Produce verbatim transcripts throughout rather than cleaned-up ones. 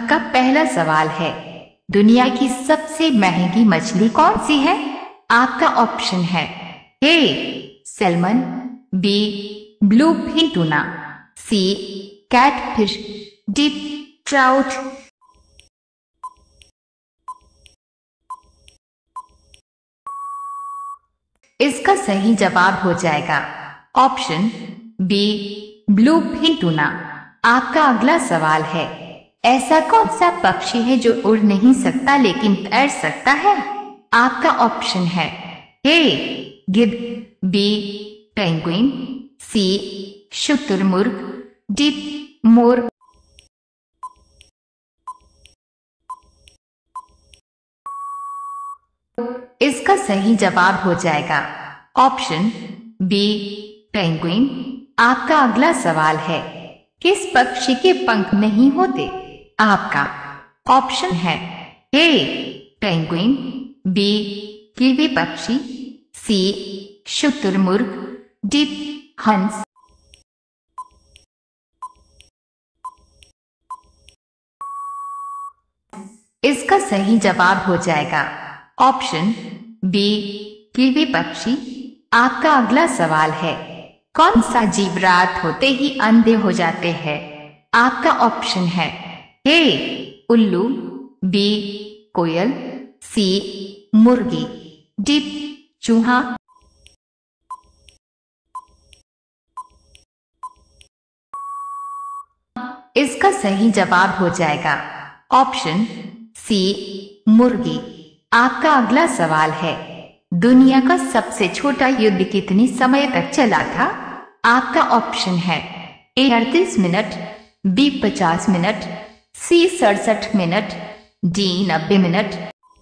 का पहला सवाल है, दुनिया की सबसे महंगी मछली कौन सी है? आपका ऑप्शन है A salmon, B blue fin tuna, C catfish, D trout. इसका सही जवाब हो जाएगा option B blue fin tuna. आपका अगला सवाल है, ऐसा कौन सा पक्षी है जो उड़ नहीं सकता लेकिन तैर सकता है? आपका ऑप्शन है ए गिद्ध, बी पेंगुइन, सी शुतुरमुर्ग, डी मोर। इसका सही जवाब हो जाएगा ऑप्शन बी पेंगुइन। आपका अगला सवाल है, किस पक्षी के पंख नहीं होते? आपका ऑप्शन है ए पेंगुइन, बी कीवी पक्षी, सी शुतुरमुर्ग, डी हंस। इसका सही जवाब हो जाएगा ऑप्शन बी कीवी पक्षी। आपका अगला सवाल है, कौन सा जीव रात होते ही अंधे हो जाते हैं? आपका ऑप्शन है ए उल्लू, बी कोयल, सी मुर्गी, डी चूहा। इसका सही जवाब हो जाएगा ऑप्शन सी मुर्गी। आपका अगला सवाल है, दुनिया का सबसे छोटा युद्ध कितने समय तक चला था? आपका ऑप्शन है ए अड़तीस मिनट, बी पचास मिनट, सी सड़सठ मिनट, डी नब्बे मिनट।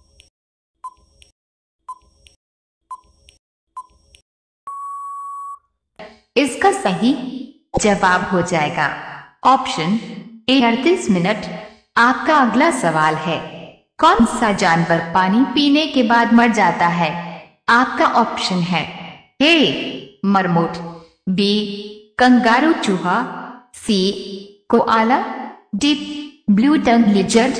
इसका सही जवाब हो जाएगा ऑप्शन ए अड़तीस मिनट। आपका अगला सवाल है, कौन सा जानवर पानी पीने के बाद मर जाता है? आपका ऑप्शन है ए मरमोट, बी कंगारू चूहा, C koala, D blue tongue lizard.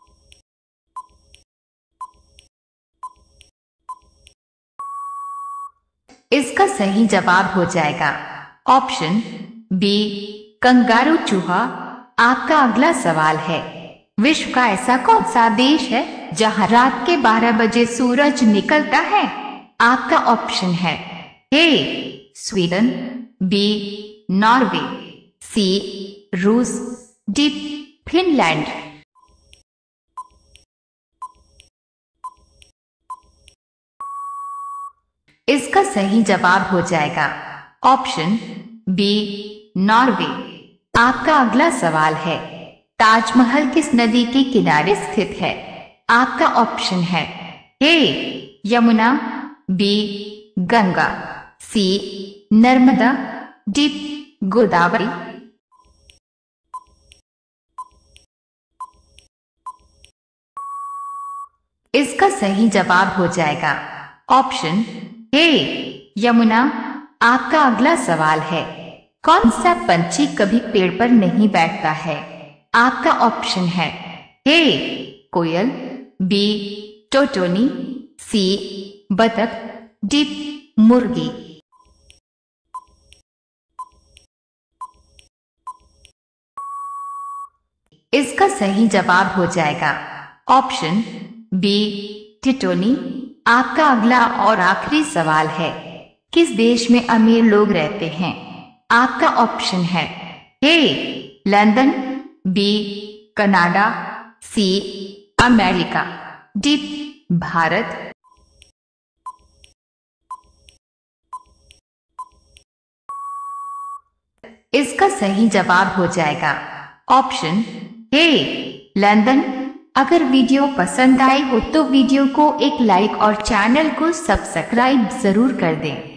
इसका सही जवाब हो जाएगा ऑप्शन बी कंगारू चूहा। आपका अगला सवाल है, विश्व का ऐसा कौन सा देश है जहां रात के बारह बजे सूरज निकलता है? आपका ऑप्शन है A Sweden, B Norway, C रूस, डी फिनलैंड। इसका सही जवाब हो जाएगा ऑप्शन बी नॉर्वे। आपका अगला सवाल है, ताजमहल किस नदी के किनारे स्थित है? आपका ऑप्शन है A Yamuna, B Ganga, C Narmada, D Godavari. इसका सही जवाब हो जाएगा ऑप्शन ए यमुना। आपका अगला सवाल है, कौन सा पंछी कभी पेड़ पर नहीं बैठता है? आपका ऑप्शन है ए कोयल, बी टोटोनी, सी बतख, डी मुर्गी। इसका सही जवाब हो जाएगा ऑप्शन बी टिटोनी। आपका अगला और आखिरी सवाल है, किस देश में अमीर लोग रहते हैं? आपका ऑप्शन है A London, B Canada, C America, D Bharat. इसका सही जवाब हो जाएगा ऑप्शन ए लंदन। अगर वीडियो पसंद आई हो तो वीडियो को एक लाइक और चैनल को सब्सक्राइब जरूर कर दें।